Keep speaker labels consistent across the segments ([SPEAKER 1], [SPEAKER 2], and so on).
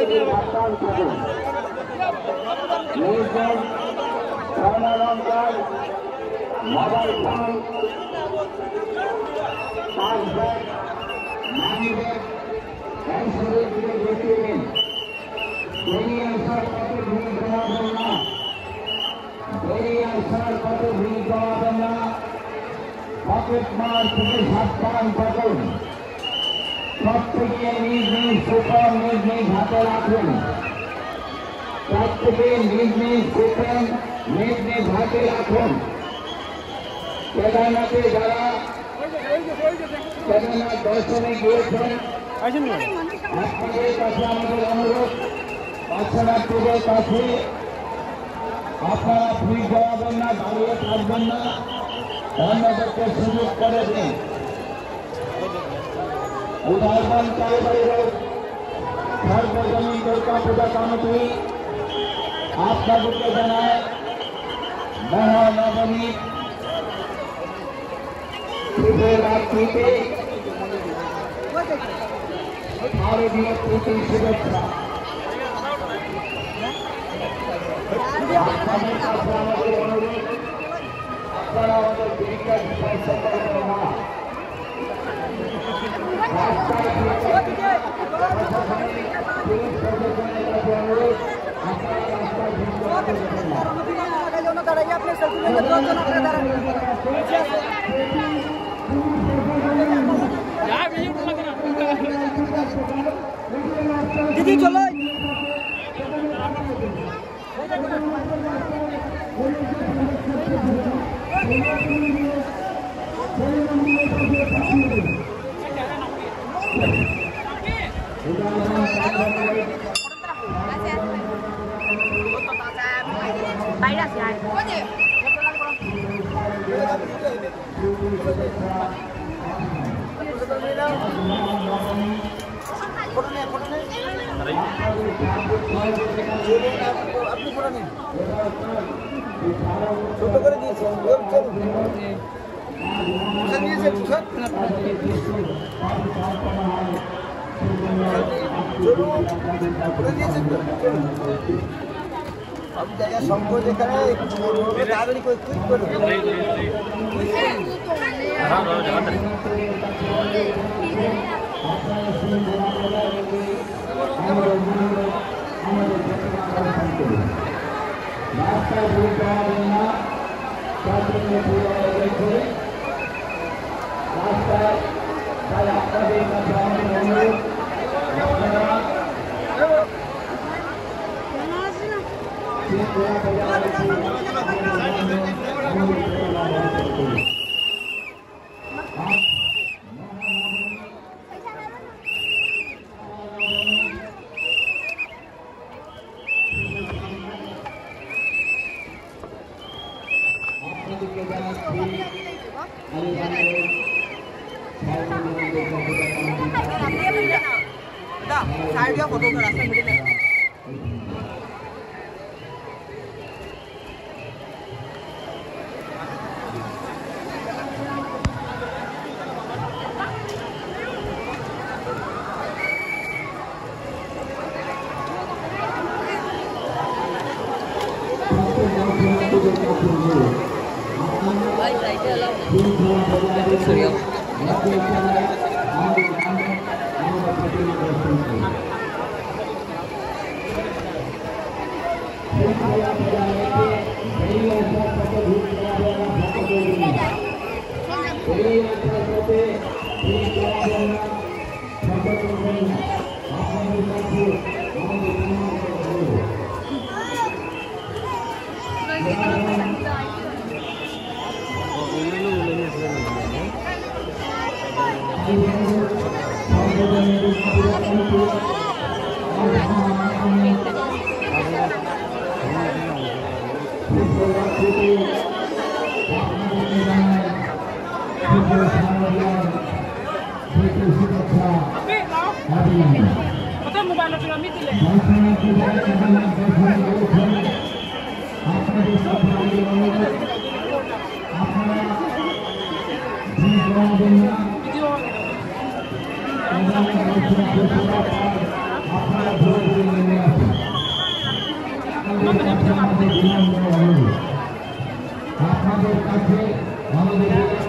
[SPEAKER 1] Mobile phone পাঁচ bag money bag ক্যান্সারের দিকে দেখিয়ে দিন। বেরিয়ে আসার পথে ভিড় জমাবেন না, বেরিয়ে আসার পথে ভিড় জমাবেন না। পকেট মার থেকে সাবধান থাকুন। প্রত্যেকে নিজ নিজ কুপন নিজ নিজ হাতে রাখুন। প্রত্যেকে নিজ নিজ কুপন নিজ নিজ হাতে রাখুন। কেদারনাথে যারা কেদারনাথ দর্শনে গিয়েছেন আপনাদের কাছে আমাদের অনুরোধ, দর্শনার্থীদের কাছে আপনারা ভিড় জমাবেন না, দাঁড়িয়ে থাকবেন না, অন্যদেরকে সুযোগ করে দিন। উদাহরণ কারবারি রোড সর্বজনীন দুর্গা পূজা কমিটি আপনাদেরকে জানায় মহানবমী শিবরাত্রিতে শারদীয় প্রীতির শুভেচ্ছা। আপনাদের কাছে আমাদের অনুরোধ, আপনারা আমাদের জীবিকা স্পর্শ করবেন না। রাস্তায় পুলিশ প্রশাসনের কাছে অনুরোধ, আপনারা রাস্তায় করবেন না।
[SPEAKER 2] दीदी चलो আপনি পড়া নেই ছোট করে দিয়েছেন সব জায়গায় সম্পদ এখানে তাড়াতাড়ি করে ক্লিক করুন। রাস্তায় ভিড় জমাবেন না, রাস্তায় তাই আপনাদের কাছে আমাদের অনুরোধ, আপনারা फोटो का रास्ता मिले
[SPEAKER 1] আপনারা ধরে ধরে নেমে আসুন। আপনাদের কাছে আমাদের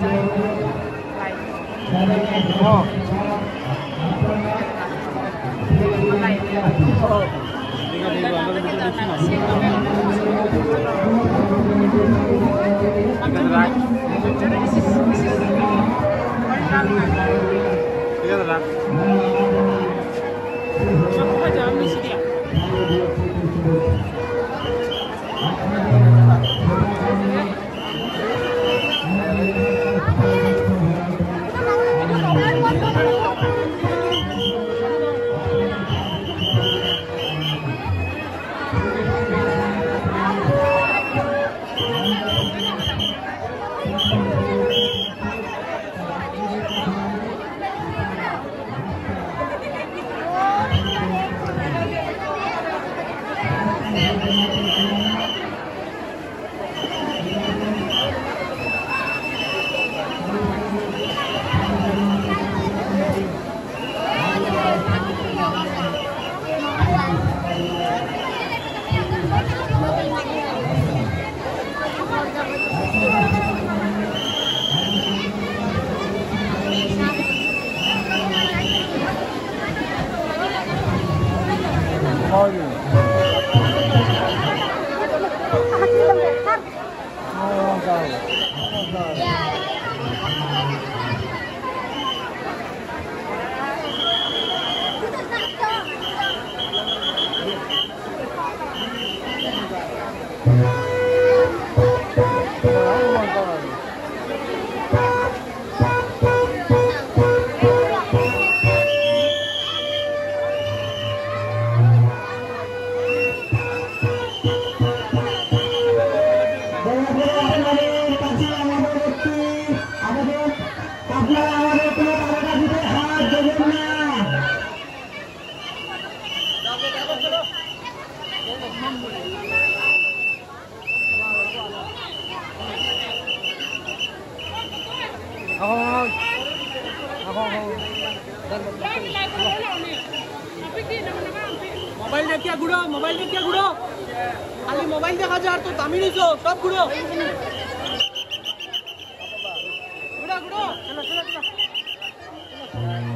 [SPEAKER 3] मोबाइल देख क्या गुड़ो खाली मोबाइल देखा जा तो दामी नहीं सो सब गुड़ो गुड़ो चलो